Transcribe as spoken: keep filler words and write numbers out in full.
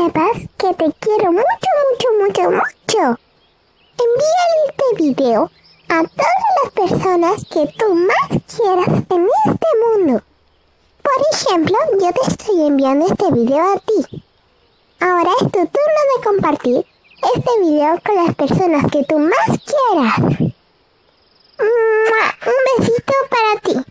sepas que te quiero mucho, mucho, mucho, mucho. Envía este video a todas las personas que tú más quieras en este mundo. Por ejemplo, yo te estoy enviando este video a ti. Ahora es tu turno de compartir este video con las personas que tú más quieras. ¡Mua! Un besito para ti.